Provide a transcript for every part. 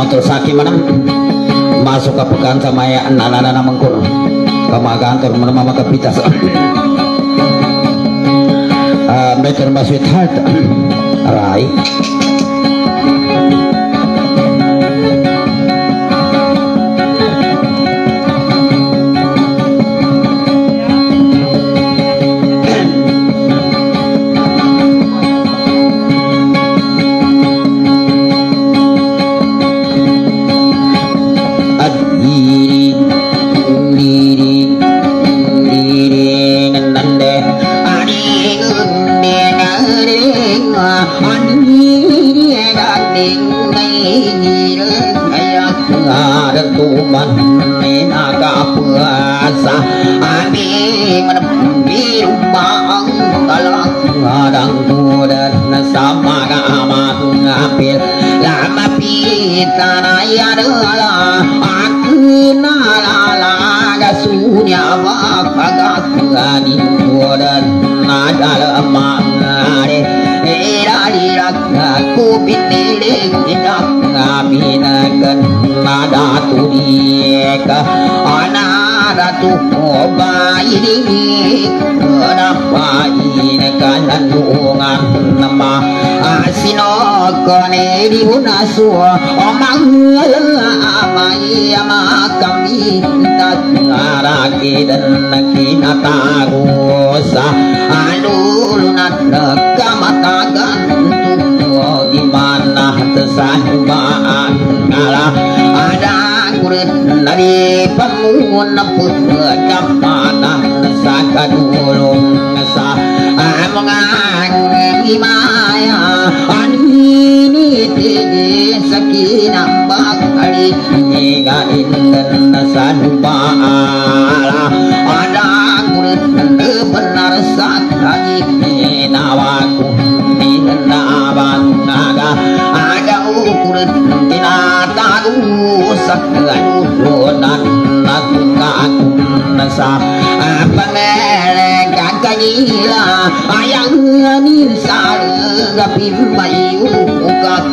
terus saking mana masuk ke pekan sama ya anak-anak mengkur kamagantor menemama kepitas meter masih hard rai Suwa omang amai ama kami tagaraki dan kinatagosa alulunat kamatagan tuwa di mana tersahubaan ngala ada kulit dari pemun putkamana sakadulung sa amongan imaya sakinah bakali ngain dan sanubala ada kulit benar satagi nawaku ninaban naga ada kulit tinatagu sakadunan natukaku nasa pangelekan kanyila ayang nisal gapimbayu ukat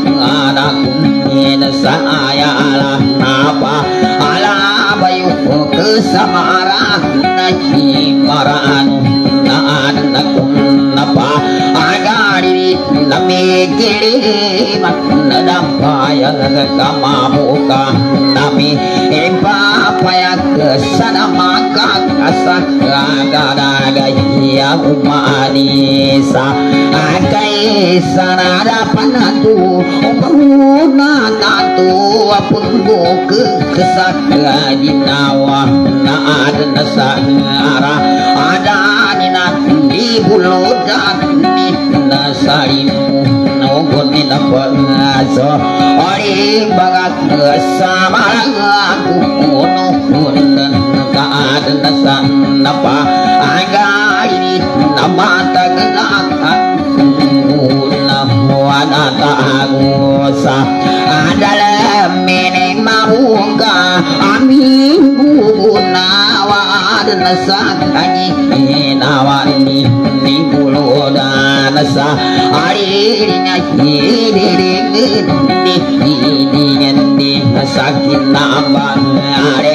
saya alah napa alah bayu kesamara naji maranu naanakum napa agari namikiri matnadapaya kamamuka nami paya kesana maka kasak gadagaya umanisa akai sana dapat tu umuna tatu apunggo kesak dinawa na ada nasara ada nina di bulodan ni nasarimu nogon ni napangaso ori bagat sama aku unuhun kaad nasan napa aga ini namata gelakan wanata agosa adalah mening mahuka amin gunawa dan sakani nawani ni bulu dan sa arinya hidiring di sakin namban are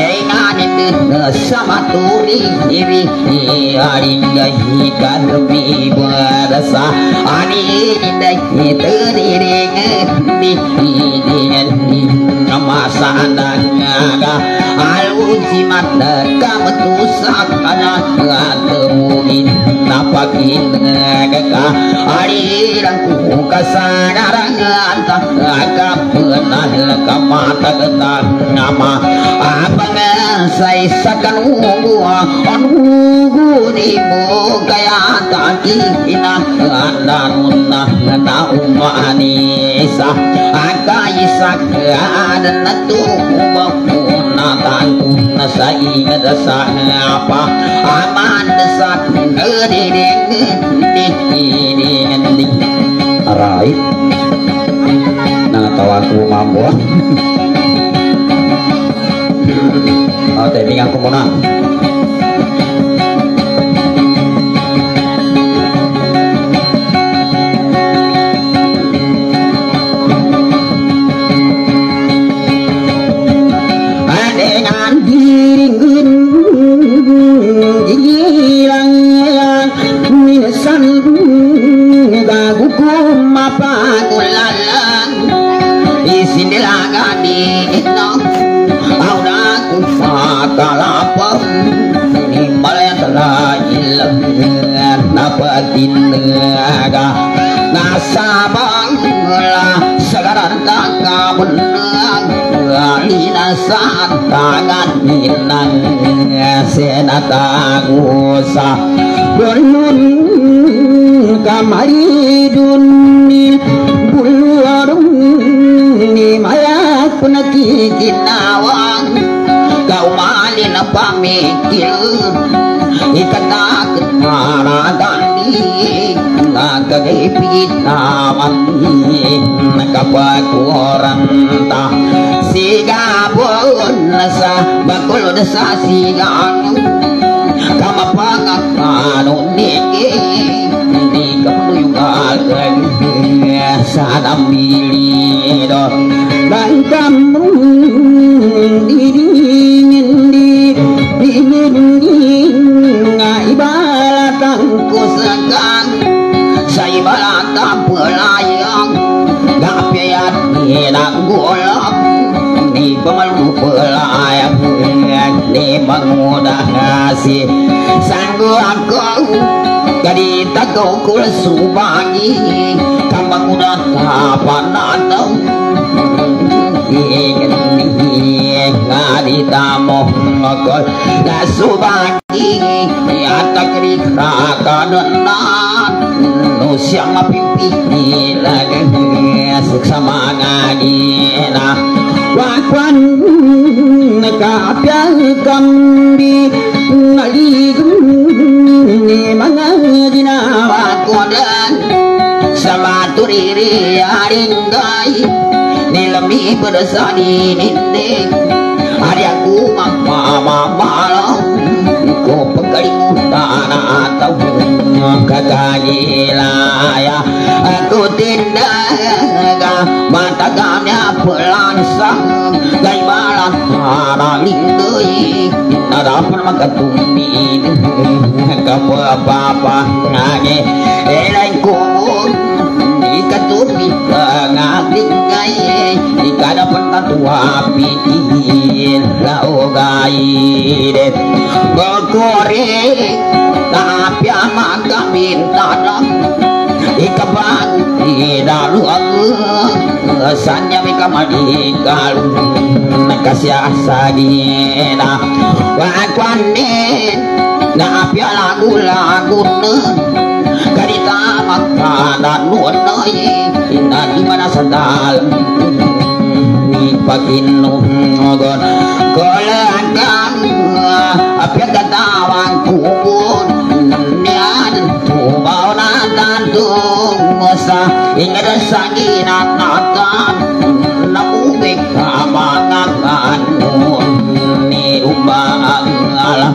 sama turi diri aringa hikan lebih berasa ani dai teri dengan masa naga alu jimat kamu tusak kana temuin napakin ka ari rangku kasadaran antah kapenan kamata ketan nama apa sai sakan ungu di kaya taki ina andanuna na umanisa akaisak dan natu na tantu na sa ingat sa apa aman desat ngeding arai tawaku mampu tapi aku mau gilang minsan gagukum mapagulalang isinilaga dito auda kufakalapang imaletala ilang napatinaga nasabang la sagaran takamunang alinasan tangan minang senatagusa belum kamari dunia buluarung ni maya punaki kinawang kau malin pamikir ikatak maradani nagagipit naman nakapakuranta sigabon sa bakulod sa sigang kamapangakano niki hindi ka yung agad sa namilido dan kamu nga ibalatang kusagang sa ibalatang pelayang gapiyat ninanggulak ni pelayang ni mangudahasi sanggup aku kadita kau kulsubagi kambangunan tapanatang ngadita mohon nasubagi atak rikakanan nusyang mapipili lagi seksama ngadina wakwan nakapyang kambi naligum ni mga ginawa ko dan sama turiri aringgay nilami berdasari nindik hari aku mamamalam ko pagkalimutan atau kagilaya aku tindaga matagamnya pelansang gay malam haralindoy narapan magkatumin kapapa ngage elay kubur ikatupit ngagling gay ikadapan tatua pitin laugay berkorek tapya magamin tanam ikabang idalu sanya mikamadikal nakasya sagina wakwanin napya lagu-lagu karita makanan nunoy ina di mana sandal pakinugon kolangan apya katawang kubun niyan tubaw na tandung sa ingat sa ginanatan namubik kamangan ni rumang alam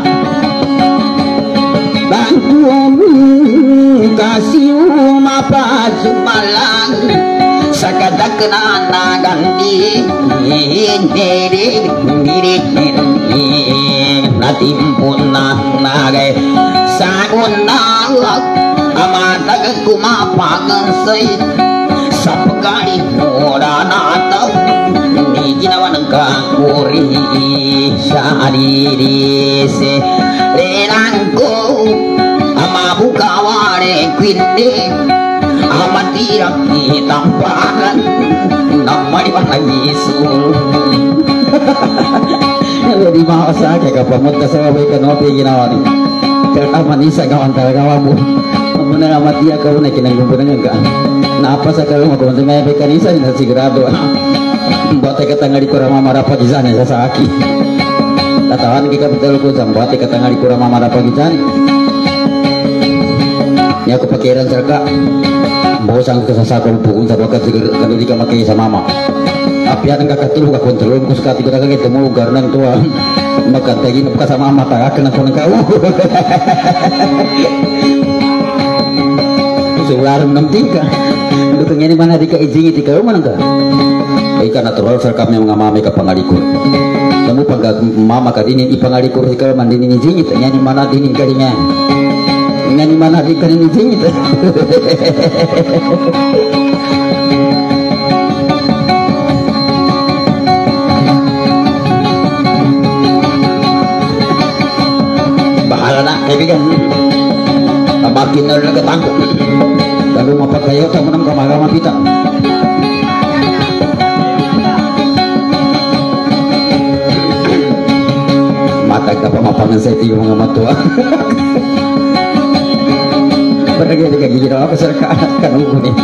bangkum kasih mapasumalang sakadakenan ganti diri natimpun nagai sagun nalak amatag kumapangasay sa pagkali mura nataw ni ginawa ng kakuri sa diri se renang ko amabukawari kwindi amatirang itampakan ng malibang isul di mau sa kay kapamot ka sa way kanopi ginawa ni terutama ni sa gawan talaga mo muna amati ka una kinagumpunan nga napa sa karon magkuntay may kanisa na sigurado bate ka tangali ko rama marapa gizan sa saki tatawan ki kapital ko sa bate ka tangali ko rama marapa gizan nya ko pakiran sarka bosang ka sa sakong pukul sa bakat kanu di ka makay sa mama apian ang kakatulog ako tulong ko sa kati ko nakakita mo lugar ng tuwa magkatagin ka sa mama tagakan ako ng kao so warang ng tingka dutong yan mana di ka ijingit ikaw man ka Ika natural kami mengamami ke pangalikur. Kamu pagkat mama kadinin ipangalikur ikaw mandinin jingit. Nya di mana dinin kadinya? Nya di mana di kadinin jingit? Bahala na kaibigan. Makin na lang katangko. Lalu mapagkayo sa manang kamagama pita. Matag na pamapangan sa ito yung mga matua. Barangay di kagigiraw ako sa kanugo ni.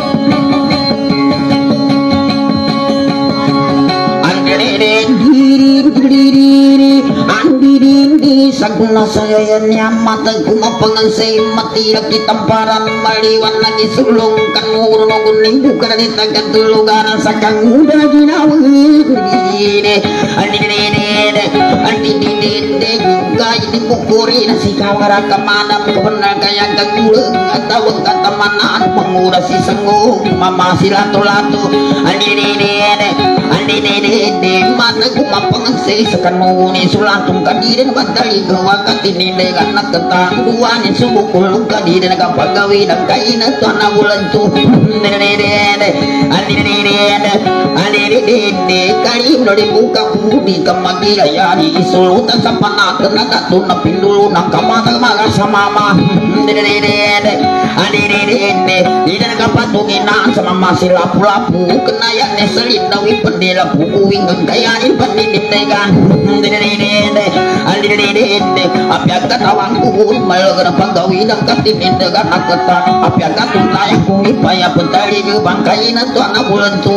Saguna saya nyamat kumapangan say matilak di tamparan maliwan lagi sulung kang urno kuning bukan di tagad tulugaran sa kang udah ginawi andi gay di kukuri na si kawara kamanam kebenar kaya kang ulang atau kata manaan penguras si sengguh mama si latu-latu andi mana kumapangan say sakanuni sulatung kadirin badali wakat ini dengan nak ketangguhan yang subukul kadi dan kapagawi dan kain itu anak bulan tuh kali udah dibuka budi kemagi ya di isulutan sapana kena datu napin dulu nak kamata magas sama mama tidak kapatungina sama masih lapu-lapu kena yang neselin dawi pendela buku ingin kaya ini pendidip dengan api agak tawangku malah kenapa gawi dan katinin dengan akatan api agak tunayku ipaya pentari ke bangkai na tu anak bulan tu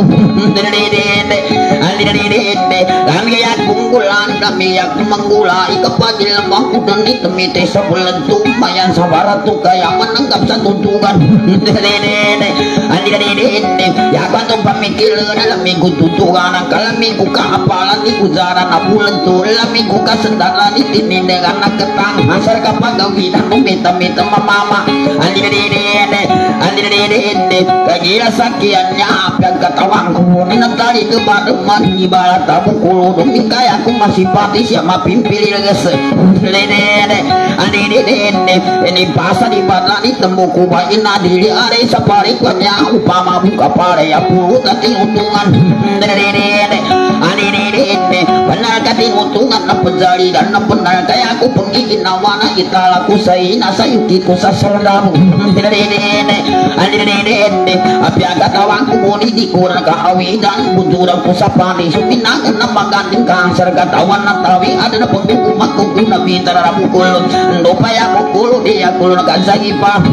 dan gaya kunggulan kami yang menggulai kepadil lemahku dan ditemiti sebulan tu mayan sabara tu kaya menanggap satu tugan ya bantu pamikir dalam minggu tutugan kalau minggu keapalan iku zaran bulan tu dalam minggu kesendara ditinin dengan anak ketang masar kapagawi dan minta-minta mama kagila sakiannya yang katawangku ninatari ke bademan ibarat tabu kulu demi kaya aku masih pati siapa pimpin leges ini pasar di badan ditembuku bayin adili ada sapari kuatnya upama buka pare ya puluh tadi untungan benar kati untungan na penjari dan na benar kaya aku pengigin nawana kita laku sayina sayuki kusa serdamu api agak tawangku boni dikurang kahawi dan bunturan kusapani supinakan na maganding kasar katawan na tawi ada na pagbuku makuku na bintar rabu kulun ndopaya kukulu dia kulun kasagi pa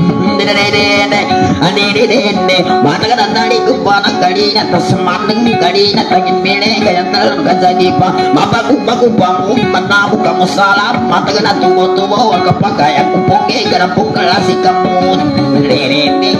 mata ka nandali kupana kalinya tasmaneng kalinya tagin mele kaya talang kasagi pa mabaku-baku bangu manabu kamu salah mata ka natubo-tubo kapag aku poke garapong kalasi kamu diri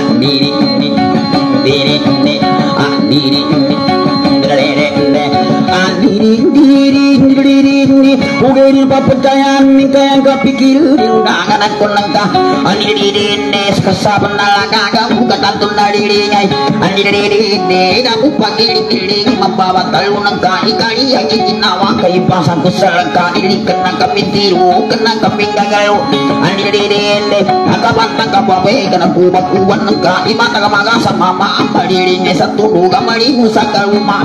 Ugil papercayaan minta yang kepikir diundangan aku langkah anidididine kesaban nalaga kamu ketatun dari dirinya anidididine kamu pagili-gili membawa talunang kali-kali yang ingin awak keipasan kuselaka diri kena kami tiru kena kami gagal anidididine akabantang kabawe kena kubak-kuban nengka imata kamaga sama mama dirinya satu duga malimu sakal rumah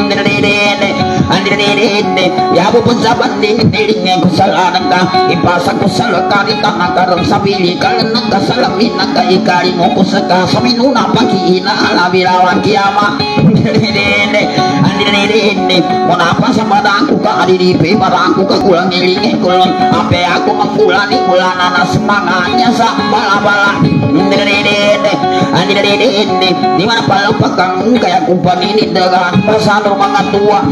anidididine ya bu pensaban dirinya kesalahan ka ipasa kusalaka di tanah karang sabili kalenan kasalamin ka ikari mo kusaka saminuna pagina alabirawan kiama andirene monapa sama dangku ka adiripe barangku ka kulang ngilingi kulon ape aku mengkulani kulanana semangatnya sa bala-bala andirene di mana palau pakang kayak kumpan ini dengan pasal rumah tua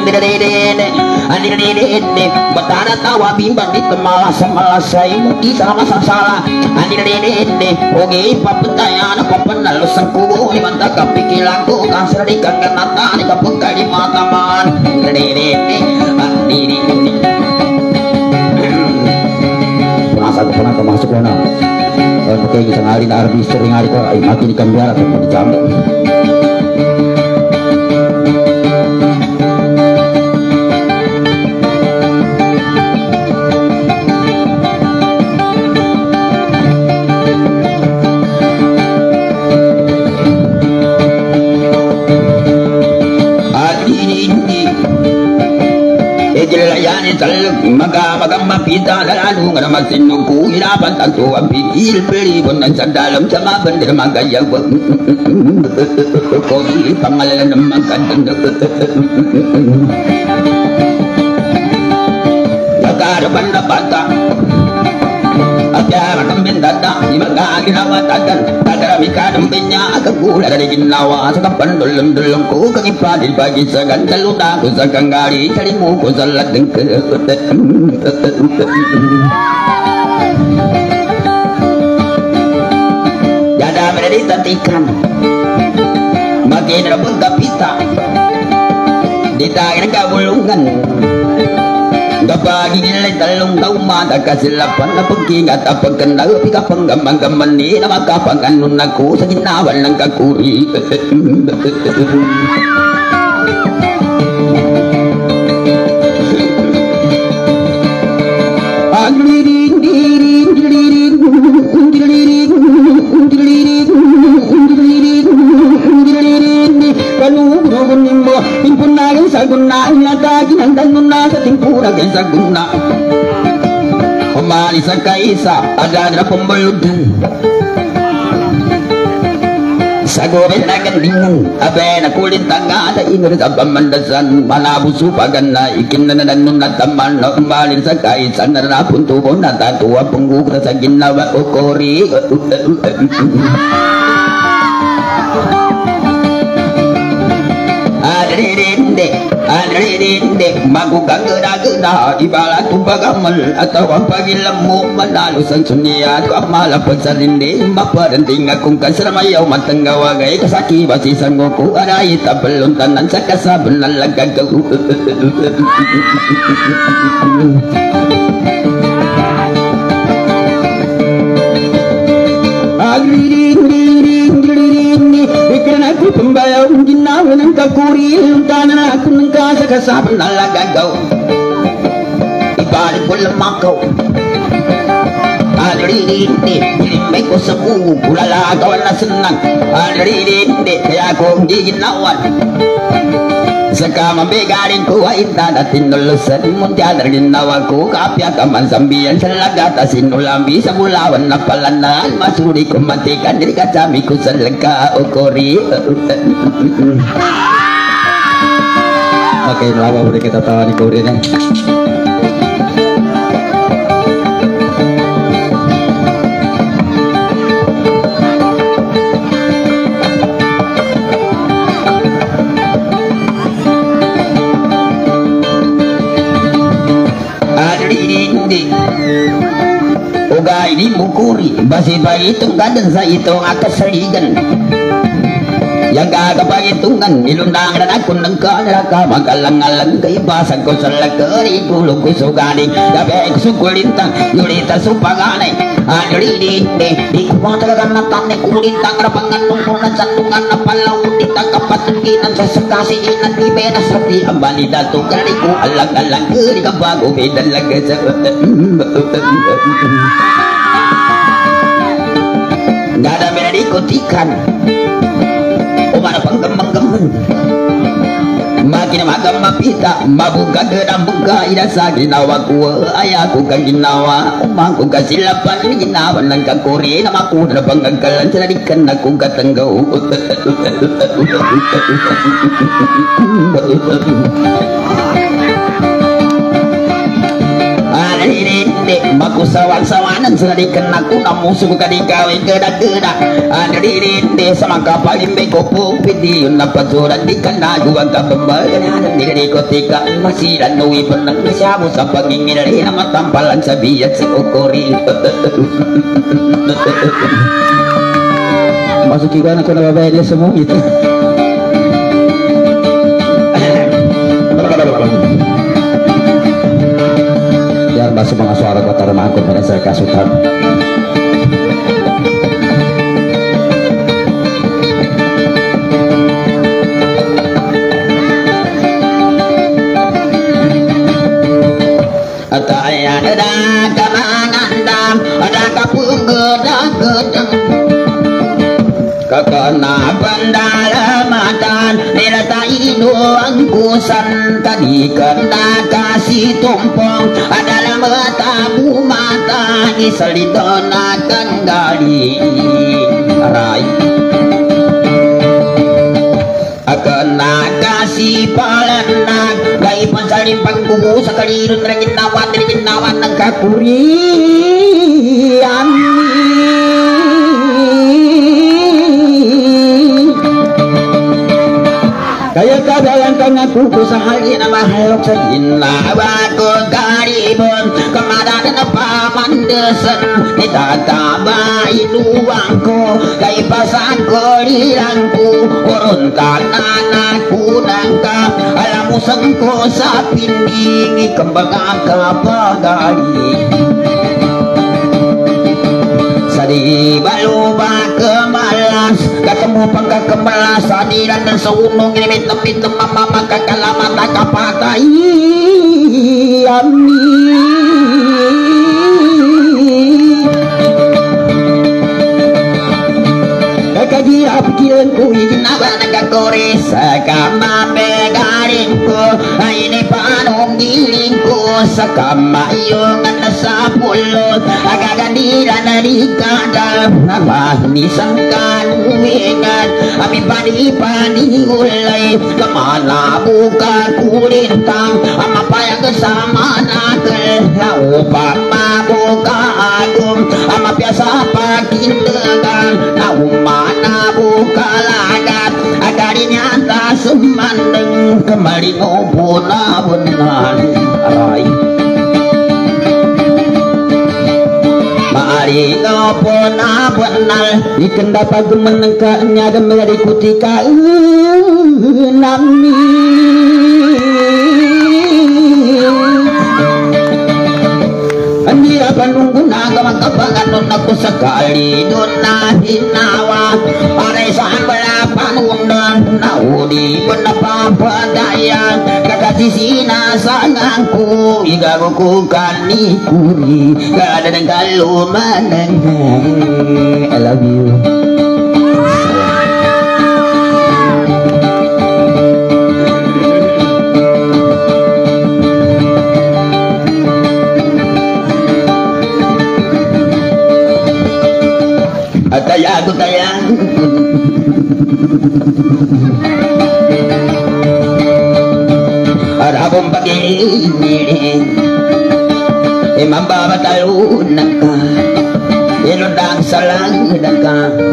andirene betara tawa bimbang di temalas-malas saya mungkin sama salah andirene oke papetayana papenal sengkubu di mata kepikiranku kasar di kangenata di kapengkal di mata man masa aku pernah kemasuk mana kalau pakai kita ngari na arbi sering hari kok makin ikan biara atau di jambu Maga mapita lalu ngamasin nungku hirapan tantu ambil pelibon dan dalam sama bender magaya kopi pangalanan makan Nagar banda bata Apiara kambing dada di maga ginawa tadan Tadara mikadam pinya agakula dari ginawa sa kapan dulum ko kagipadil pagi sa gandaluta ko sa kanggari kalimu ko sa ladeng Yada meredi tatikan Makin rabun kapita Ditangin kabulungan Kapag ginilay talong taumata kasilapan na pagkingat at pagkanda pikapanggam-gaman ni na makapanganon ako sa ginawan ng kakuri Saguna inatagi ng danuna sa timpura kay saguna Umali sa kaisa ada na pembuludan Sa gobel na gandingan abe na kulit tanga sa inur sa pamandasan Malabuso pagan na ikin na nanun na taman na umali sa kaisa na napuntubo na tatuwa pungguk na sa ginawa o kori Adrinde magugang geda ibala tubagamal atau pagilam mo manalo sa sunia kamalapag sa rinde maparanting akong kasramayaw matanggawagay kasaki basisan mo ko aray tabelon tanan sa kasabon na lagagaw Ikan aku pembayar ginawa ng kakuri Tanan ako ng kasakasapan na lagagaw Ibalik ko lamakaw Alirindi, may ko sa buo Kulalagawan na senang Alirindi, kaya ako hindi ginawan Saka mabigaling ko ay dadating nulusan Muntiyan na ginawa ko Kapya ka man sambihan sa lagata Sinulambi sa bulawan na palanan Masuri ko mantikan Dili kasami ko sa laga o kori Oke, lama boleh kita tahu nih koreanya. Uga ini mukuri basi bayi tunggadan sa itong akasaligan yang kakapagitungan nilundang dan aku nengka neraka magalang-alang kaibasan ko sa lakari tulog ko sugaling gabi ko sukulintang yulita supaganay adridinde di kumatalagan na tanay kulintang rapangan nungkunan sandungan na palaw ditang kapatuginan sa sakasiinan di benas rapi ang balida tukari ko alang-alang kari kabago bedalaga sa gada mena dikotikan Umar panggamang-gamang Makin magam mapita Mabuka gedang buka ida sa ginawa ko Ayaku kang ginawa Umangku kasilapan ginawa ng kakuri Na maku na pangagalan Sinadikan akong katanggaw Adrinde makusawan-sawanan sinadikan aku na musuh kadikawin geda-geda Adrinde sama kapal imbe kopo pidi yun na pagsurat di kanagu ang kabambagan Dili ko tika masiran nuwi penang Nasyabu sa pangingin rin na matampalan sa biyat sa ukori Masuki ko na ko nababayan niya sa mungit. Masuk mga suara kota rumahku pada saya kasutan Ataya ada kamangandam ada kapung gedang-gedang Kakana pendalamatan niratain doang kusan tadi kena kasih tumpong adalah matamu mata isalidonakan gali rai kena kasih palanak gai pansalim pangkubu sakali rengin nawan rengin nawan ng kakurian kaya kadayan kang aku kusahali na mahalok sa ginawa ko karibon kamadanan na pamandesan itataba inuwang ko kay pasan ko lilang ko uruntan anakku nangka alam mo sang ko sa pinding ikambaga kapagali di baluba kemalas ketemu pangka kemalas adiran dan seunung ini minta mama maka kalamata kapatai ami kakaji apikiran ku iginawa nagakore sa kamamegarin ko ini panong giling ko sa kamayong at sa pulot agagandira na rikada namanisang kanuingan amin pani ulay kamalabo ka kulintang amapayag kasama natin na upang mabuka agum amapyasa pagindagan na umanabu kalagat agarin yata sumandang kamalingo na bunan aray malingo na bunan ikan dapat menengkanya dan mengikuti nami Andira panunggu naga makapanganon ako sakali doon na hinawa paresan balapan undan naudi panapapadayan kakasisina sanangku igago ko kanikuri kada ng kalumanan I love you Kaya ako kaya Arabong pag-iinirin Imambabatalunan ka Inundang salangan ka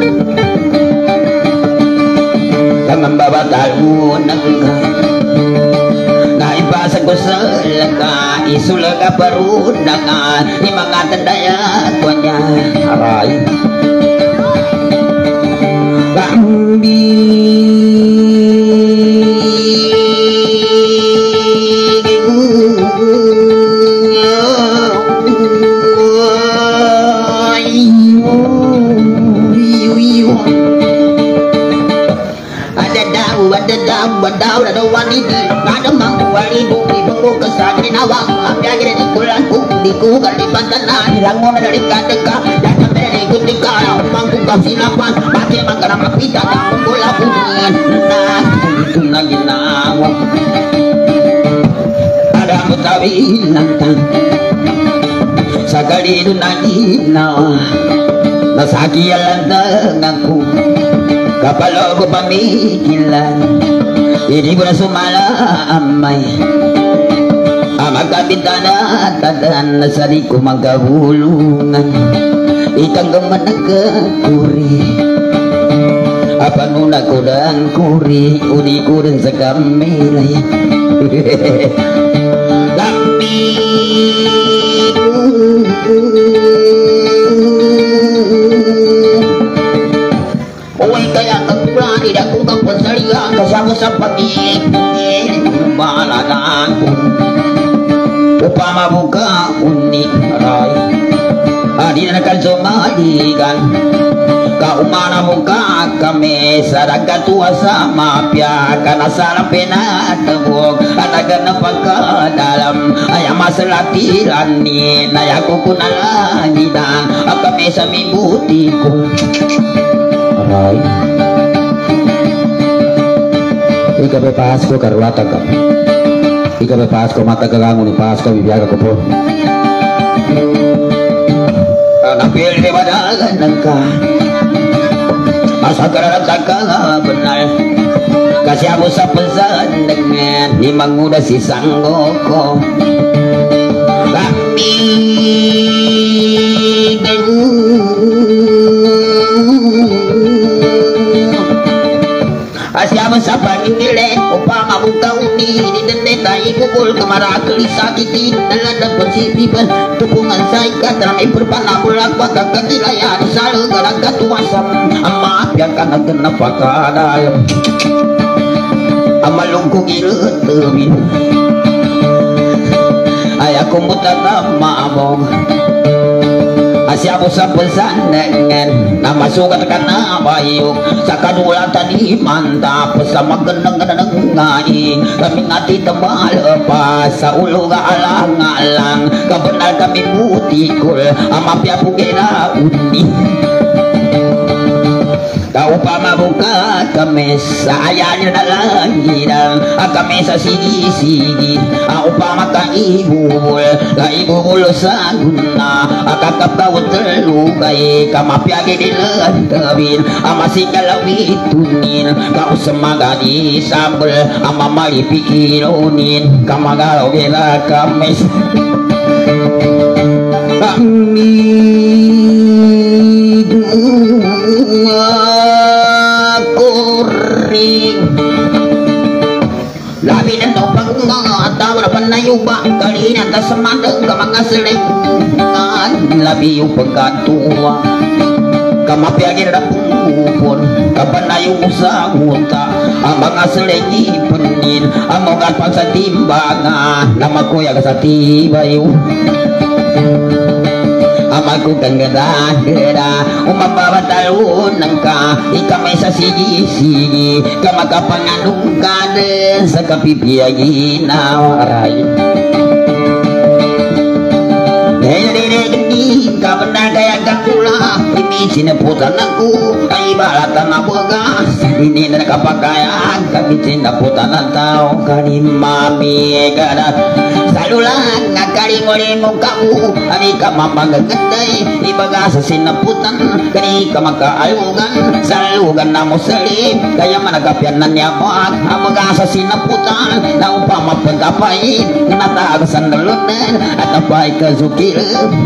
Imambabatalunan ka Naipasag ko sa laka Isulag ka parunan ka Imangatandaya ko niya Aray Bambi Badaw na daw wanidi Kada mangwali bumi Bango kasagri nawang Amyagri ni kulanku Di ko kalipatanan Hilango na dari kadeka Data dari kutika Umangku kapsilapan Pati mangkarang mapita Dan pembola bungan Nah Itu na ginawa Ada mutawi lantang Sakali itu na ginawa Nasaki lantang aku Kapalo ko pamikilan Ini pun sumala amay Magkabintana Tadaan na sariku magkahulungan Ikang gamanagkakuri Apa nuna ko daan kuri Uni ko rin sa kamilay Lambi Uy kaya nagplani na kung kapasalihan kasama sa pag-iing Malalaan ko Upamabuka unik aray Adi na nakalsumaligan Kaumana mo ka kami Saragatuwa sa mapya Kanasalang pinatawag Anagan na pagkadalam Ay masalatiran ni Nayakukunalangitan Ang kami sa mibuti ko Aray. Ika be Pasko karulata ka. Ika be Pasko mata kagangu ni Pasko bibiaga ko po. Napil di badagan nangka asa kararagaka benar kasih aku sa pesan dengan di manguda si sanggoko kami Asyama sa pangingile upang mabuka uni dinendeta ikukul kemara kelisakiti dalam persisipan tupungan sa ikatra may perpanabulak baka kakilaya selalu garang katuasam ama biarkan agen napakadalam amalungkung ilut lebih ayah kumbutan nama among Asyamu sa pesan dengan nama sugat kana bayuk sa kadula tadi mantap sa mageneng-geneng ngai kami ngati tebal pas sa ulo ga alang-alang kabenar kami butikul amapya pugera undi kau pama buka kami sayanya dalam hidang kami sa sigi-sigi upama ka ibubul sa guna kakap kau terlukai kamapyagi dilantabin masih kalawi tunin kau semaga di sambel mali pikironin kamagalau bela kami kuring labi dan topang tahu dapat nayuba kali ini atas semandang kamang selengan labi yung pagkatua kamapiagin na pungupon kapan nayong usaguta ang mga selengi penin ang mga pagsatimbangan na makuya sa tibayo amaku tanggada umababatalon ka ikamay sa sigi-sigi kamakapanganong ka din sa kapipiyagi na waray kapan kaya kakula ini sinaputan aku ay balatan na bugas ini na nakapakayan kami sinaputan na tao kanimami kada salulang ngakaling mo kamu ani ka mamagaganday ibaga sa sinaputan kani ka makaalugan salugan na mo salim kaya managapyan na niya mo amaga sa sinaputan na upama pagkapay nataag sa nalunan at napay kazukil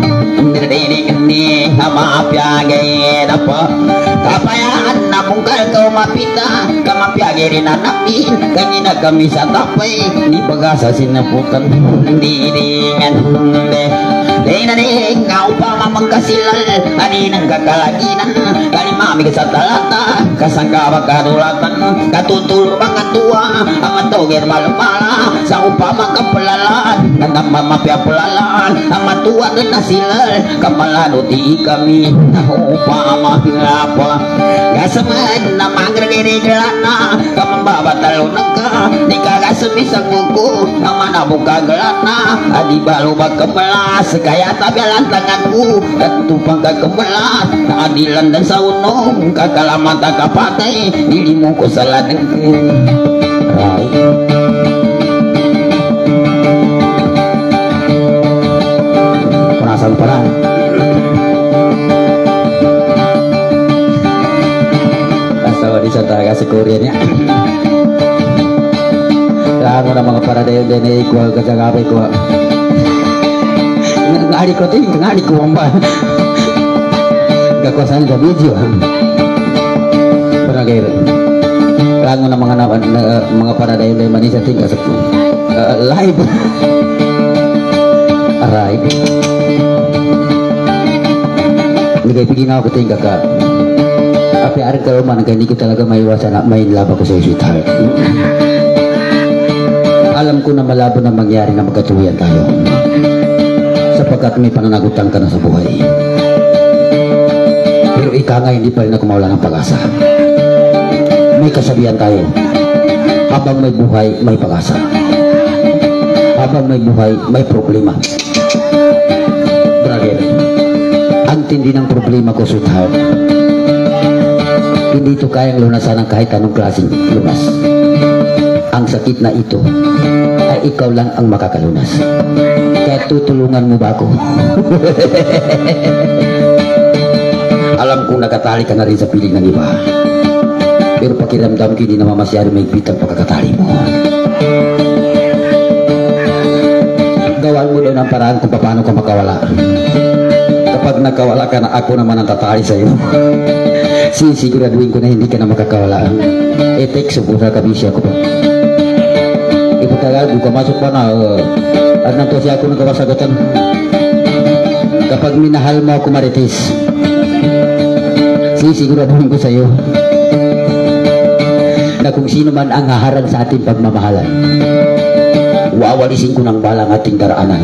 ini kamapyagay na po kapayaan na mungkal ka umapita kamapyagay rin na namin kanina kami sa tapay di baga sa sinaputan diringan Dinading kau pa mamangkasilal ani nang kakalaginan kali mami sa talata kasangka makadulatan katutul mga tua ang toger malmala sa upama kapelalan nang mamapya pelalan ang matua na silal kamalano di kami upama apa gasaman na magragirigana kamambabatalo nagka di kagasamisang buko ang manabuka gelana adi balu bakamelas kaya tabialan tanganku dan tupang kakemelas keadilan dan saunong kakalamata kapatay dirimu ko saladan perasaan perang asal disantara kasih Koreanya kamu na mga paradaya ko kagagabi ko ngadi ko ting ngadi ko mamba gakosan da video pernah gaya kamu na mga paradaya de Manisa tinggal live right nagay pigin ako tinggal ka tapi arin kalau man hindi ko talaga may iwasan main laba ko sa sweetheart alam ko na malabo na mangyari na magkatuwian tayo sapagkat may pananagutan ka na sa buhay pero ika nga hindi pa rin ako mawala ng pag-asa may kasabihan tayo habang may buhay may pag-asa habang may buhay may problema brother ang tindi ng problema ko sweetheart Hindi ito kayang lunasan ng kahit anong klaseng lunas. Ang sakit na ito ay ikaw lang ang makakalunas. Kaya tutulungan mo ba ako? Alam kong nakatali ka na rin sa piling ng iba. Pero pakiramdam ko hindi naman masyado maigpit ang pagkakatali mo. Gawan mo daw ng paraan kung paano ka makawala. Kapag nakawala ka na, ako naman ang tatali sa'yo. Sisiguraduhin ko na hindi ka na makakawala. Etek, subuha ka bisya ko pa. Ipagkagago ka, masok pa na. At nanto siya ako nagkawasagatan. Kapag minahal mo ako, Marites, sisiguraduhin ko sa'yo na kung sino man ang haharang sa ating pagmamahalan, wawalisin ko ng balang ating daraanan.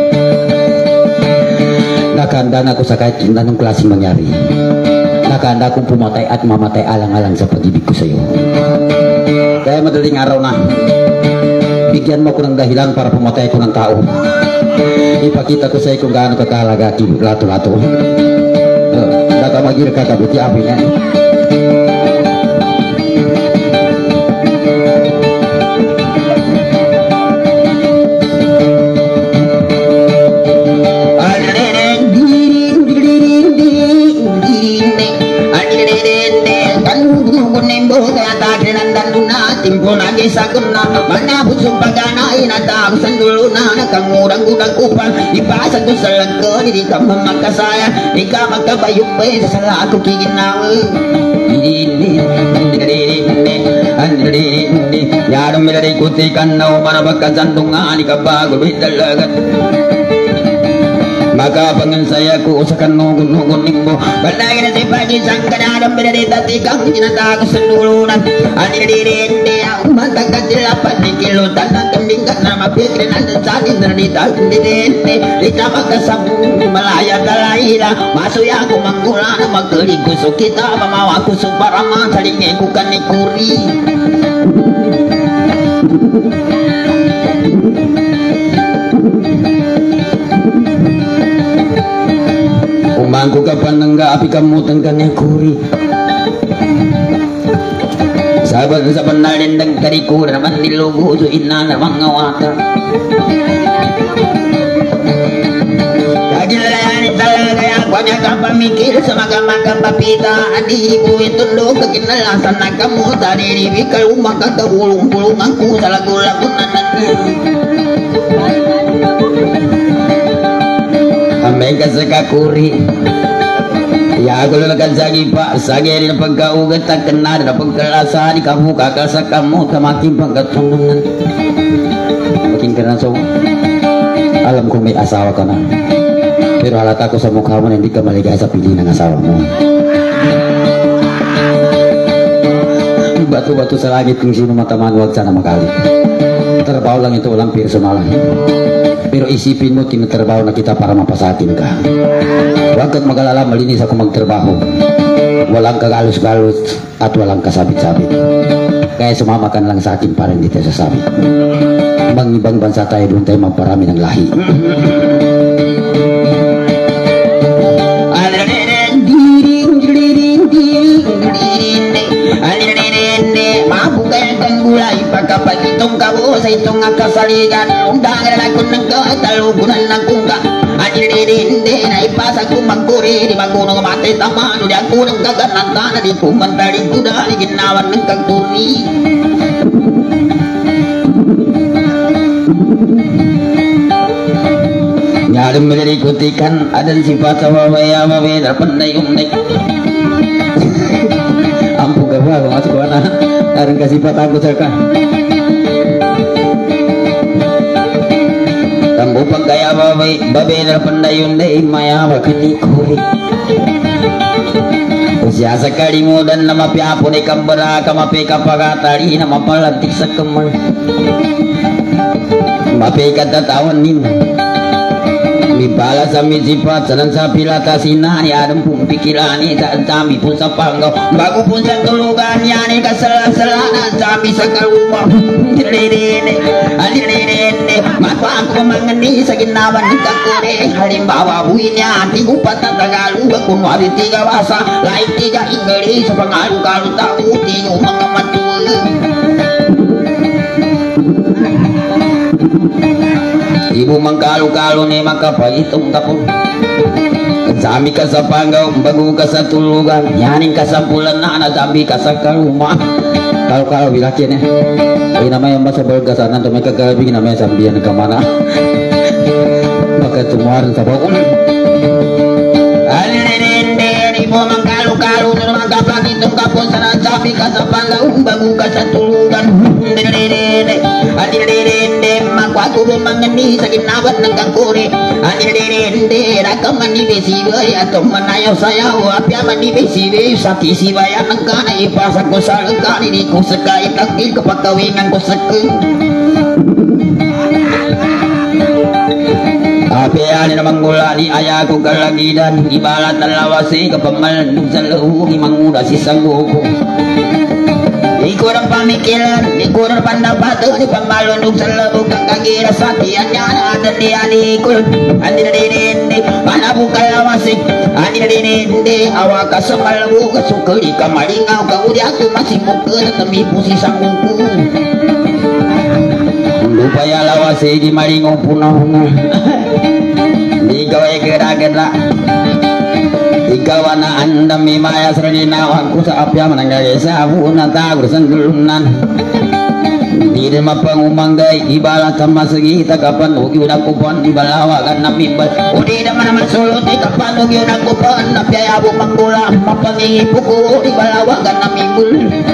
Nakahanda na ako sa kahit anong klaseng mangyari. Nakahanda akong pumatay at mamatay alang-alang sa pag-ibig ko sa iyo. Kaya madaling araw na, bigyan mo ko ng dahilan para pumatay ko ng tao. Ipakita ko sa iyo kung gaano kakalaga lato-lato. Nakamagir ka kabuti amin yan. Saguna mana busuk pagana inata sandulu na nakangurang-urang upang ipasa ko sa lago di ka mamakasaya di ka magkabayok pa sa ako kiginawa yarum milari kutikan na umarabagkan sandungan ikabago bidalagat maka pangan saya ku usakan nugun-nugun nimbo balai na pagi sangkana milari tati kang inata sandulunan aniririnde matangkat dilapan di kilo tanah kambing nama pikirin anda cari dari tandinene di kamar kesamu Malaya dalaila masuk ya aku manggula nama kelikusu kita mamawa aku suparama saling ngekukan nikuri umangku kapan enggak api kamu tengkannya kuri saban-saban nalendang kariku naman nilugo so ina namang ngawata kagilayan talaga ako niya kapamikir sa magamagam papita adibo itulog kaginalasan na kamu daririwi kayo makakagulong-gulong ako sa lago-lago na amay ka sa kakuri ya aku lelakan sagi pak sagi hari na pagkaugat at kenal na pagkalasa di kamu kakal sa kamu tamaking pagkatungan makin karena so alam kong may asawa ka na pero halata ko sa mukha mo na hindi ka maligaya sa pili ng asawa mo batu-batu sa langit kung sino matamaan huwag sana makalit trabaho lang ito walang personal pero isipin mo tinatrabaho na kita para mapasakin ka huwag kang mag-alala malinis ako magtrabaho walang kagalus-galus at walang kasabit-sabit kaya sumama ka lang sa akin para hindi tayo sasabit ibang ibang bansa tayo doon tayo magparami ng lahi gulay pagkapag itong kabo sa itong kasaligan undangan na ko ng katalugunan ng kungka aniririnde na ipasa ko magkuri di magunong matay tamano di ako ng kagananta na di kumantari ko dahil ginawan ng kagturi nyarim melikutikan adan sifat sama waya-waya dapat naik ampun gawa masuk mana karena kasih patah saka tambo pagkaya babe na pandayun dai maya bakani kuri usya sakali mo dan nama piapo ni kambara kamape kapagatari nama palantik sa kamar mape kata tawan nin Bibala sami sifat sanan sapilata sinani adem pun pikirani tak sami pun sapanggau bagu pun satulugan yani kasela-selana sami sakarumah direne maka aku mangeni saginawan kakure halim bawa buinya tigu patah tagalu kun wali tiga bahasa lain tiga Inggris pengalu kalu tahu tiga mengamatu ibu mengkalu-kalu nih maka pahitung tapun sami kasapanggau bagu kasatulugan nyaning kasampulan anak sami kasakarumah kalau bilakin ya ini namanya masa bergasanan tuh mereka gabi namanya sambian ke mana maka tumuaran sabakun ibu mengkalu-kalu maka pahitung kapun sana sami kasapanggau bagu kasatulugan aku mangeni saginawan ng kakuri anirende rakaman ni besiwe atau manayaw sayaw apya man ni besiwe sa kisibayan ng kanay ipasag ko sa langkani di ko sakay takil kapagkawingan ko sakay apya ni namang gulani aya ko kalagidan ibalat na lawasi kapamalandog sa lauhi manguda si sanggoko kurang pamikiran, kurang pendapat, ni pamalunug sa labog ang kagira sa tiyan niya ada di alikul, andi na dinindi, panabong kalawasik, andi na dinindi, awa ka sa malabog, sukuli ka malingaw, kauli ako masimog ka na tamipo si sanguko. Lupaya lawasik, di malingaw punaw na, di gaway gara-gara. Ikaw na andam mi maya serinawag ko sa apya mananggay sa abuna tagur sangulunan di rin mapangumanggay ibala ka masagita kapanog yun ako pan ibalawagan na mibad o di naman naman sulot kapanog yun ako pan napyayabo manggula mapangihipo ko ibalawagan na mibul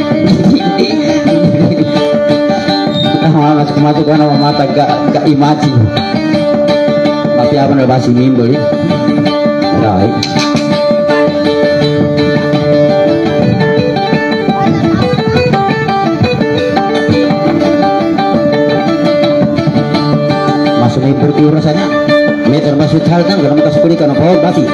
masuk ka na mamatag ka-imagine mapyaban na ba si mibul right. May bertiur rasanya meter masuk hal kan dalam kasih kulikan apa basi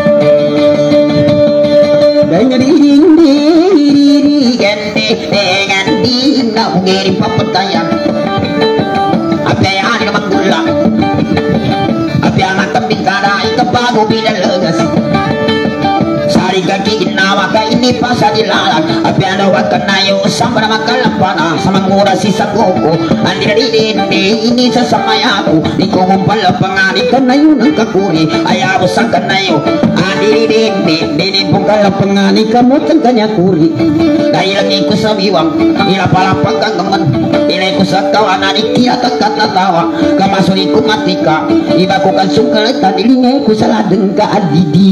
dan ding gende dengan ding nak ngeri papatayang apa yang ada manggula apa yang nak bintara ikapago binalagas sari kaki ginawa ka ini pasal dilalang apa yang nawat kanayo sama makalampana sama ngurasi sa koko andirindi ini sasamaya aku ikumpal pangani kanayo ng kakuri ayaw sa kanayo andirindi pungkal pangani kamutan kanya kuri dahil lang ko sa biwang ilapalapag kang gaman ilay ko sa kawanan ikiyatak katatawa kamasuli ko matika iba ko kan sungkalat dilingay ko sa ladeng ka adidi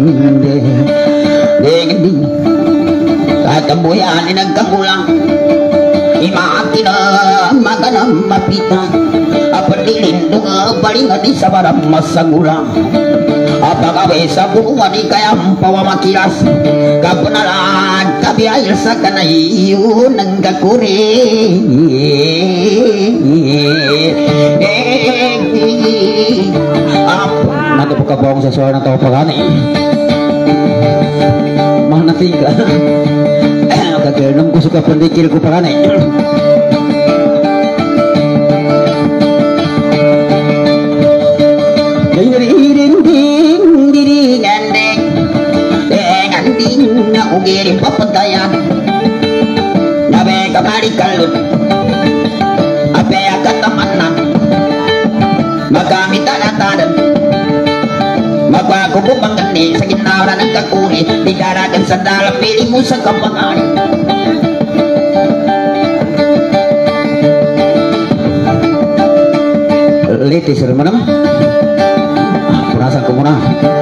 ding katambuyan nagkagulang imaati na maganang mapita apalilin nung balingan di sa barang masagulang apagawe sa buwan di kayang pawamakilas kapunalan kabiayal sa kanayo ng kakuri nato po kabawang sa suara ng tao pagani mahal na tiga kagilnong ko suka pandikil ko paranay ding na ugiring papuntayan nabe kamari kalut ape akatamanan magamit tanatan magwagubong ang gani sa ginawa ng kakuri di daragan sa dalang pili mo sa kapangan litis remanam purasan ko muna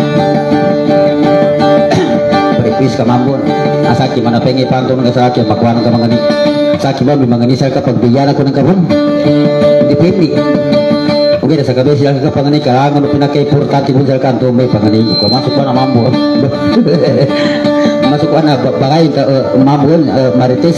peripis ka mambon asaki mana pengi pantong ng asaki pakwan ka mangani asaki ba mangani sa kapag biyan ako ng kabon depende. Oke, sa gabi sila kapangani karangan pinakay portati pun sa kanto may pangani ko masuk pa na mambo masuk pa na bagay mambon marites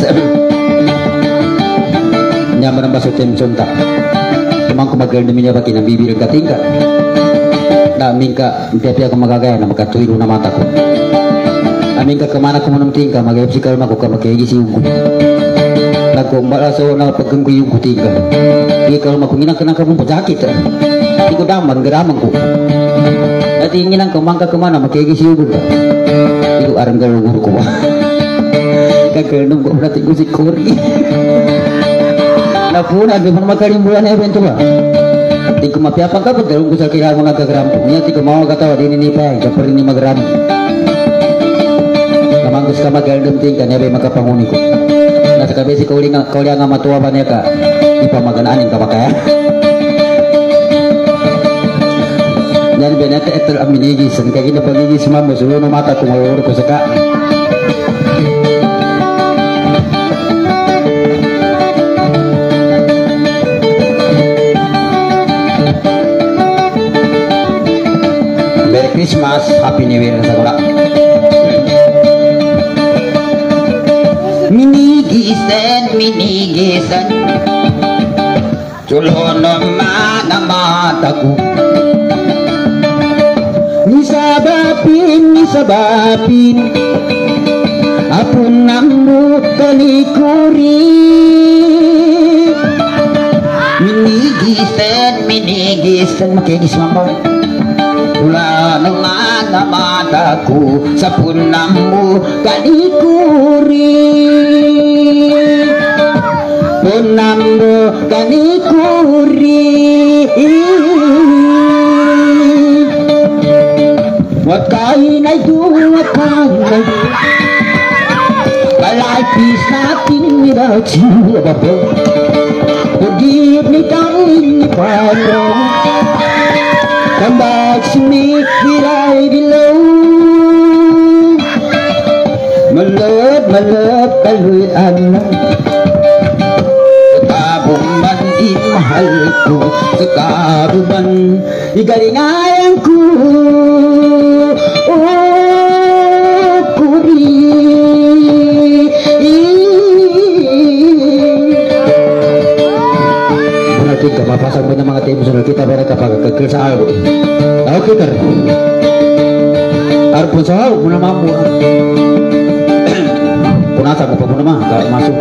nyaman ang baso temson ta tumang kumagal na minya baki ng bibir katingka Na mingka piapia ka magagaya na makatuiro na mata ko. Amin ka kemana ko manong tingka mag-FC kalma ko ka mag-igi si Ugo. Nagkumbala sa na pagkang ko yung kutika. Di kalma ko ginang-kanang ka mong pajakit. Di ko daman, garamang ko. At inginang kamangka kemana mag-igi si Ugo ka. Di ko arang galungur ko ba. Kakalunong ko natin ko si Cory. Napuna, di mo na magkalimbulan na evento ba? Di ko mapiapang ka, pagdalong ko sa kailangan mo nagkagrampo. Niya, di ko mawagatawa, di ninipay, kaparin ni magrami. Kamanggus ka mag-aldom ting ka, niya ba'y magkapanguni ko. Nasa kabesi ka uli nga matuwa ba niya ka, di pa maganaanin ka makaya. Yan ba natin ito ang minigis, ang kagina pagigis mamo, sulo na mata kung maluro ko sa ka. Christmas, Happy New Year sa kula. Minigisan Sulo naman ang mata ko. Nisabapin Apun ang mukalikuri. Minigisan Makigis mama. Wala naman ang mata ko sa punang mo kanikuri. Punang mo kanikuri. What kain ay what kain my life is nothing without you above. Forgive me darling if I wrong. Come back to me where I belong. My love, kaluyan na. Kabong man imahal ko, sa karuban igalingayan ko. Oh, kuri. Berarti kapapasang mo ng mga tayo sa kita para kapag kagkil sa araw. Okay ka rin. Arpon sa araw, muna mamu. Punasa mo pa muna ma, kahit masuk.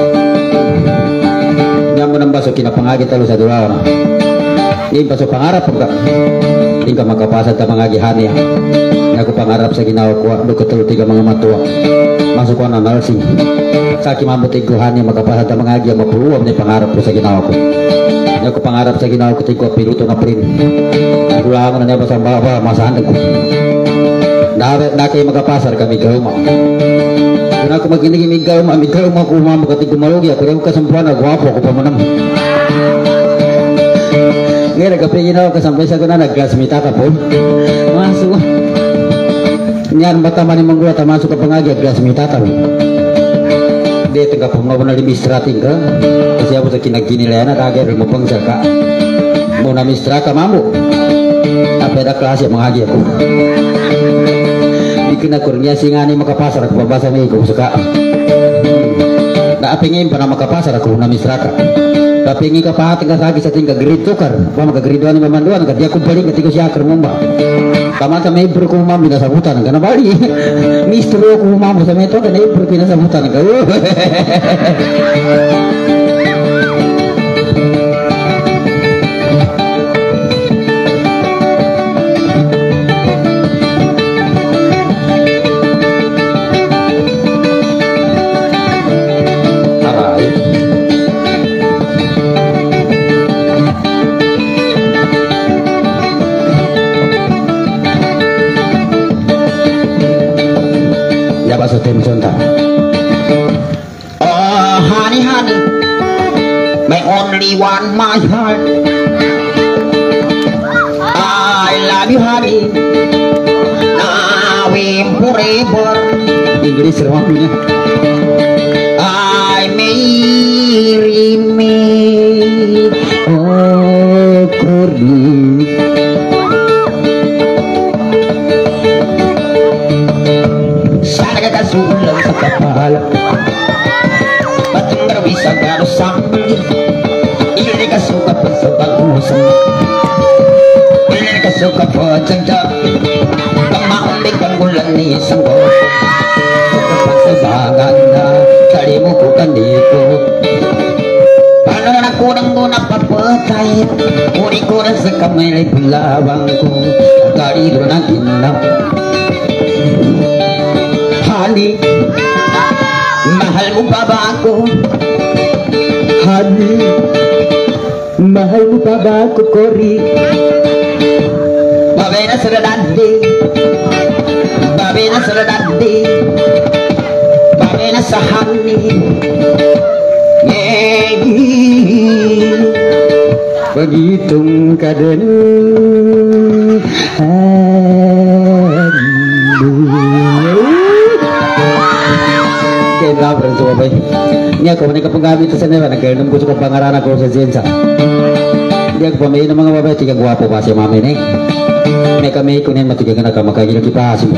Yan mo ng baso, kinapangagit talo sa dulaw na. Yung baso pangarap ka. Hindi ka makapasad ka mga gihani. Ako pangarap sa ginawa ko, doon tiga mga matuwa. Masuk ko na narsing. Sa kimamutig ko hani, makapasad ka mga gihani, mapuluwam na pangarap ko sa ginawa ko. Ako pangarap sa ginawa ko, tingko piluto na prin. Kulangan na niya ba sa baba, masahan ko. Na kayo magapasar kami gauma. Kung ako mag-inigimig gauma ko umamagatig gumalugi. Ako rin kasampuan, nagwapo ako pa manam. Ngayon, nagkapigin ako kasampay sa kuna, nag-glassmita ka po. Masuk. Yan, matama ni Manggula, tamasok ka pangagi, glassmita ka po. Dito ka po, mabanalimisterating ka. Kasi ako sa kinagkinilayan at agay rin mo pang saka. Muna mistra ka, mamu. Apeda klase, mangagi ako. Di kinakurnya singani makapasar ako, babasa may ikaw saka. Naapingin pa na makapasar ako, na mistra ka. Kapingi ka pa ating kasagi sa tingka grid tukar. Pa magagriduan ni mamanduan, kaya ko balik ketika siya kermumba. Kaman sa may bro ko mami na sabutan ka na bali. Mistro ko mamo sa may to, na bro pinasabutan ka. Sa tension ta. Oh, honey, my only one, my heart. I love you, honey. Now and forever. English ramah punya. I marry me. Oh, Cory. Sulang sa kapala Patong rawi sa garusang Ili ka suka po sa bagusan Ili ka suka po sa langit uri ko sa kamay pilawang ko kalido na ginaw Honey mahal mo pa ba ako Honey mahal mo pa ba ako Cory babe na sa daddy babe na sa daddy babe na sa honey begitong kadang kaya bersuara baik ini aku menikah penggamit itu sendiri karena kaya nunggu cukup pangaran aku sa jensa dia aku pamain ng mga babae tiga guwapo pa si mami nih mereka may kunin matigagan na kamakagin ng kipasin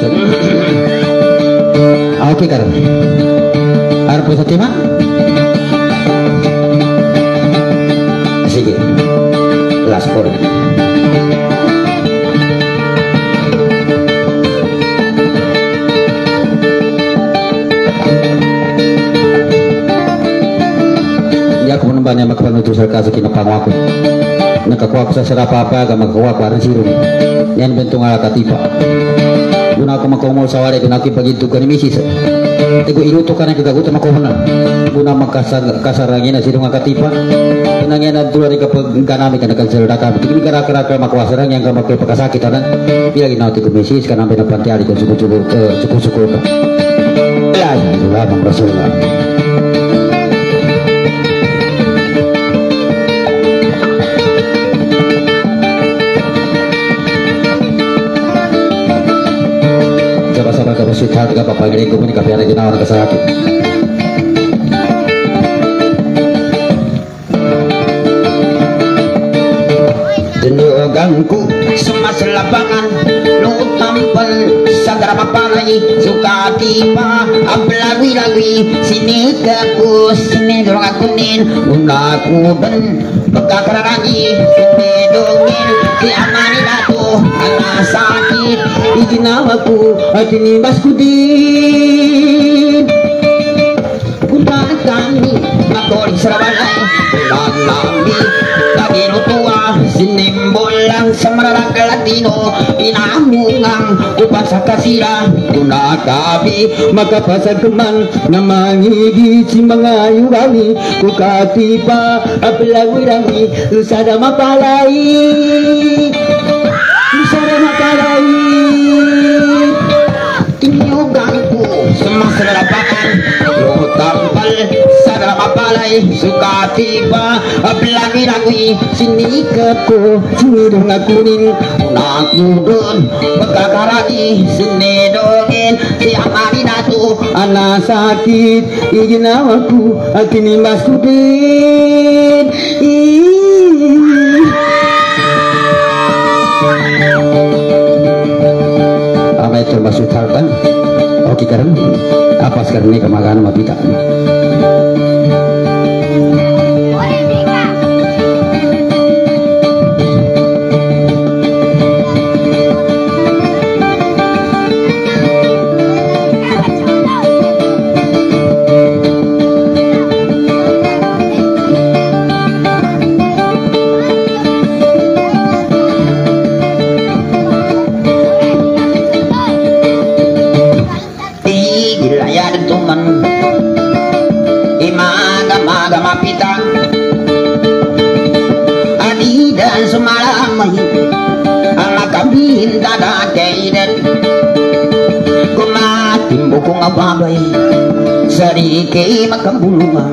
oke karon harap po sa tema sige last for ya aku menembaknya magpanuto sa kaso kinapangwa ko nakakuha ko sa sarapapa aga magkakuha ko aran sirong yan bentong katipa doon ako magkaumol sa wari doon ako ipagintog ka ni misis ego iluto ka na kagagutan ako na doon na magkasarangin na sirong katipa doon nga na doon rin kapag ganami ka nagkansalda ka tigil ka raka makuwasarang yan ka magkipagkasakit na pila ginauti ko misis ka namin na pantiari kung suko-suko ka ay wala bang basura sweetheart ka papagaling ko mo ni kapiyara ginawa na kasakit Dinugang ko sumasalabangan lutampal sa dramapalay sukati pa ablagwi-lagwi sinika ko sinidorong akunin una ko ban pagkakararagi sinidongin si amani dato ang sakit iginawa ko at inimbas ko din kuntaan kami makori sa rabalay ulang nami kaginutua sinimbol lang sa mararang Latino inamungang upang sa kasira kunakabi magkapasag man na mangigit si mga yugawi kukati pa apilagwirami usada mapalay usada mapalay tinyugan ko sa masalapakan lutampal sa dramapalay sukati pa ablagi-lagi sinikap ko sinidong akunin unakudon pagkakaragi sinidogin si amari dato ana sakit iginawa ko at tinimbas ko din amay termasuk harta oke karon apa sekarang ini kemagan mapita mapitang ani dan semalam ang nakabinta dati dan kumatimbo kong ababay sariki makambulungan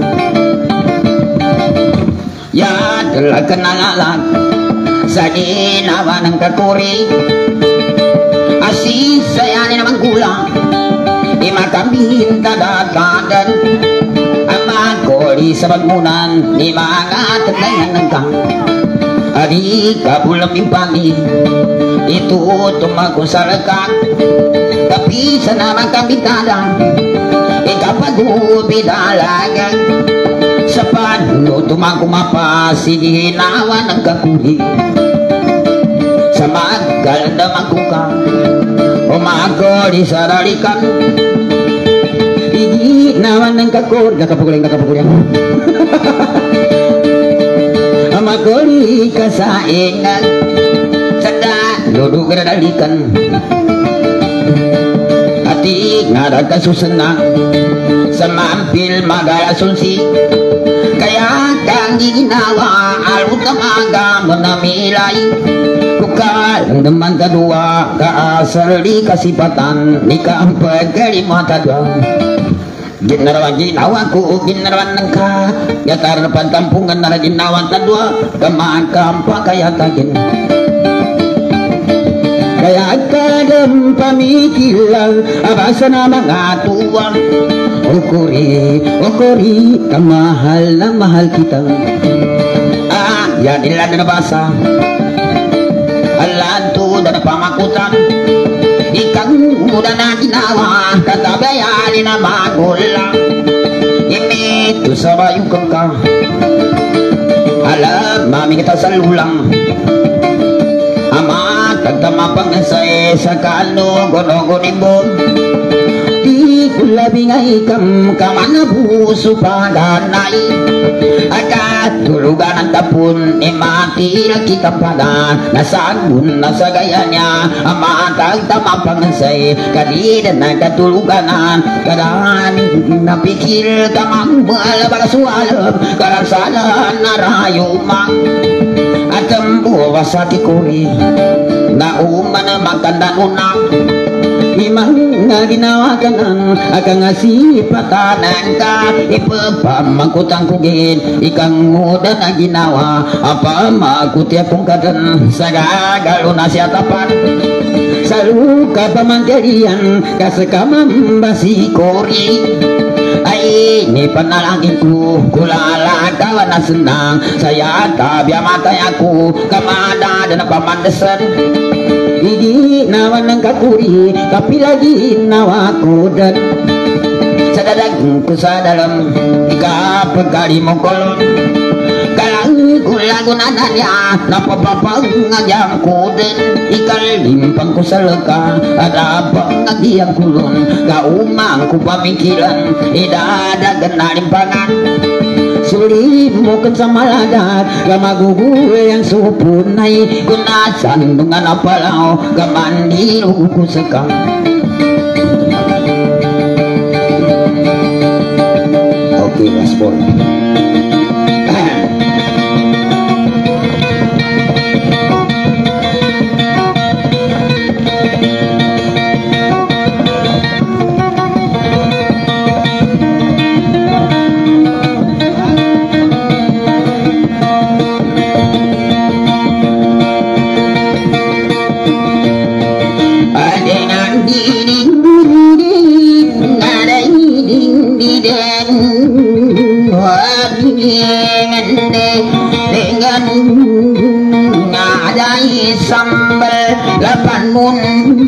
ya telah kenalan sa ginawa ng kakuri asis saya ni naman kulang imakabinta dagadan kori sa pagmunan ni mga taglayan ng kang ari kapulang impani ito tumago sa lakak tapi sa namang kabitada ikapagubi dalagan sa panuno tumago mapasi ginawa ng kakuri sa magkalda magkuka umagori sa ralikan nawan ng kakor, nakapagulang. Amakori di kasaingan sada duduk geradalikan hati ngada kasusenang semampil magala sunsi kaya kang ginawa alut tamaga menamilai kukal teman kedua kaasal di kasipatan di keempat kelima tadwa ginarawan ginawaku ginarawan nengka yatar depan kampungan nara ginawan tadwa kemaan kampa kaya tagin kaya kadang pamikilan abasana mga tuwang ukuri kamahal na mahal kita yadilah dan basa alantu dan pamakutan ikang muda na ginawa katabayali na magulang ini tu sabayong kangka alam mami kita salulang ama tagtamapang say sa kano gono-gonibon di kulabingay kamana puso paganay agad tulugan ang tapon mati kita pada nasabun nasa gaya niya ama tagtamapang say kadida na katuluganan kadaan napikil kamang balabagasualam karagsalan na rayumang at ang buwas sa tikuri na uman magtanda unang imang nga ginawa ka ng akang asipatanan ka ipapamangkutang kugin ikang muda na ginawa apa makuti akong kadan sa gagalo na siya tapan sa luka pamangkarian kasakamang basikori ay ni panalangin ko kulala kawan na senang saya tabya matay ako kamada dan pamandasan hindi nawan ng kakuri tapi lagi nawa ko dan sa dadag ko sa dalam ikapagkari mo kolon kalang kulagunan niya napapapang ngadyang ko din ikalimpang ko sa laka at abang nagyang kulon kaumang ko pamikilan idadagan na limpangan suli mo kan sa malagat gamaguguwe ang supunay kunasan dengan apalaw gamandiro ko sa kang okay, last one. Sambal lapan mun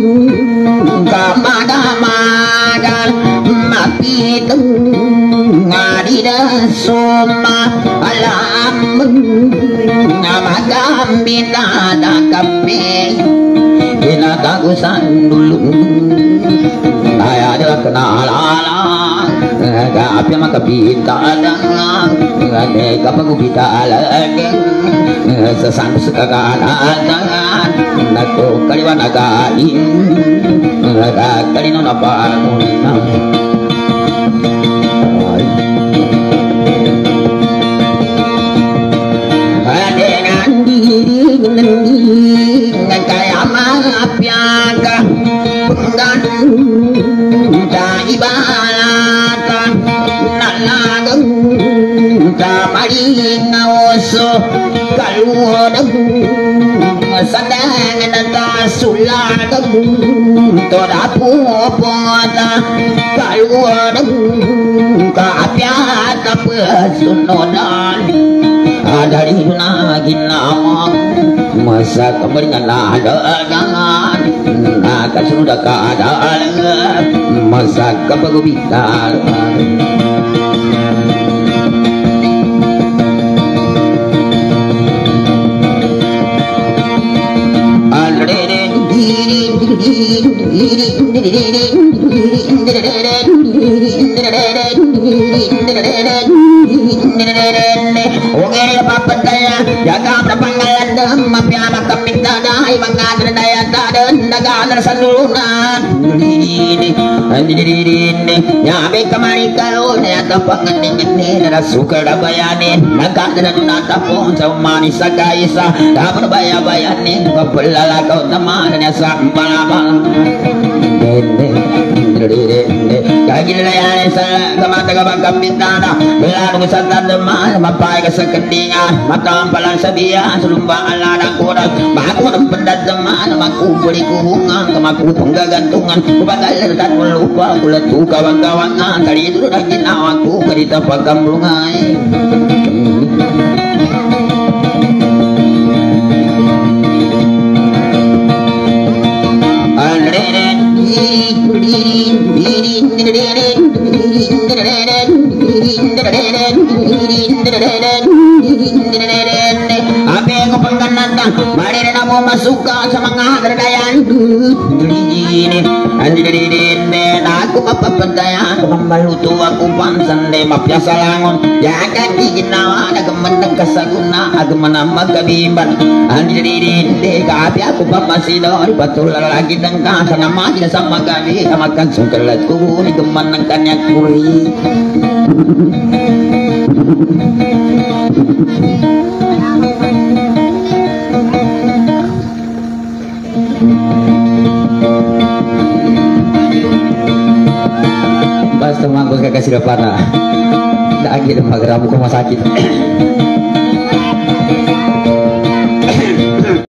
kamada-mada mapitung ngadida soma alam namadam binada kape inatagusan dulu ay adalah kenalan kapi makapitalan ngade kapagupita alageng sesang sekakanan nato kaliwan again kalino na pangunang adengan diri nang kaya mapiaga penggan ibalatan nalagang kamaling oso kaluodang sadangan at kasulagang toda pupota kaluodang kaapyat kapasunodan dari na ginawang masa kemaringan nadagangan nakasunod kaadalan masa kapagubitan Ongere papat kaya jaga perpanggalan dem mapiamak kapita dai mangadar daya taden dagadar sandunan nyabe kamari kalau nyata panganing ini nara suka dabayane nagadar nata pon samani sakaisa dapat baya-bayane papelala kau temannya sambalabal kagil layane sa kamata kabang kapitana belarung satan deman mapai keseketingan matam palang sabia selumba alada kodak baku pendat deman maku beli kubungan kemaku penggagantungan kubagal dan melupa kuletu kawan-kawangan kali itu dah ginawaku kerita pakamlungai apa yang kau pengganatan mari namo masuka sama ngagardayan ini anjir aku apa pendaya kembalu tua aku pansan de mapiasa langon ya kaki ginawa ada kemenang kasaguna aku menambah kabimban anjir kapi aku papasidor betul lagi dengka sana mati sama kami makan sungkelatku di kemenangkannya kuri Bas teman gue kakak sirapana. Dah akhir magramu ke rumah sakit.